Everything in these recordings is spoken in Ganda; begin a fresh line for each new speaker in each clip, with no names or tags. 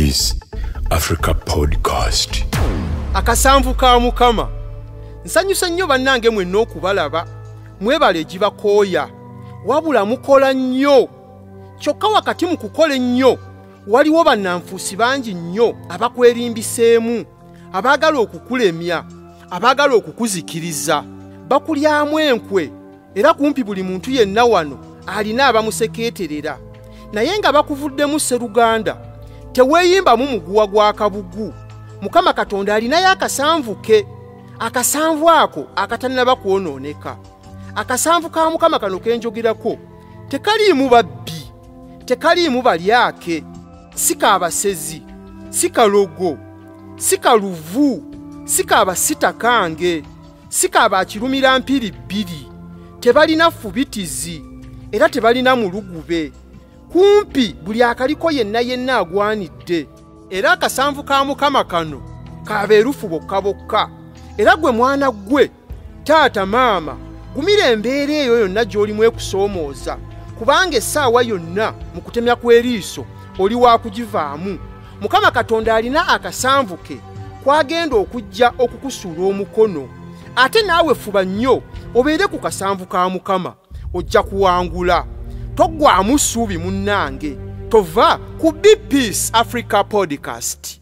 Peace Africa Podcast.
Akasanvu Ka Mukama. Nsanyusa nnyo bannange mwenna okubalaba. Mwebale gibakooya. Wabula mukola nnyo. Kyokka wakati mu kukola ennyo waliwo bannanfuusi bangi nnyo abakwerimbiseemu, abaagala okukulemya, abaagala okukuzikiriza, bakulyamu enkwe, era kumpi buli muntu yenna wano alina abamusekeeterera. Naye nga bakuvuddemu Sseruganda, teweeyimbamu muguwa gwa kabugu. Mukama Katonda alinayo akasanvu ke. Akasanvu ako akatanaba kwonooneka. Akasanvu ka Mukama kano kenjogerako tekaliimu babbi, tekaliimu balyake, si kaabasezi, si kalogo, si kaluvu, si kaabasita kange, si kaabakirumira mpiri bbiri, tebalina fubitizi, era tebalina mulugube. Kumpi buli akaliko yenna agwanidde. Era akasanvu ka Mukama kano kabeerufu bokka bokka. Era gwe mwana gwe, taata maama, gumira embeera eyo yonna gy'olimu ekusoomooza, kubanga essaawa yonna mu kutemya kw'eriiso oli wa kugivaamu. Mukama Katonda alina akasanvu ke kwagenda okujja okukusuula omukono. Ate naawe fuba nnyo obeere ku kasanvu ka Mukama, ojja kuwangula. Toggwamu ssuubi munnange, tova ku Peace Africa Podcast.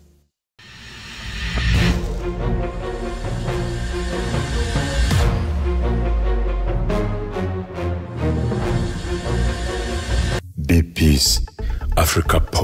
Peace Africa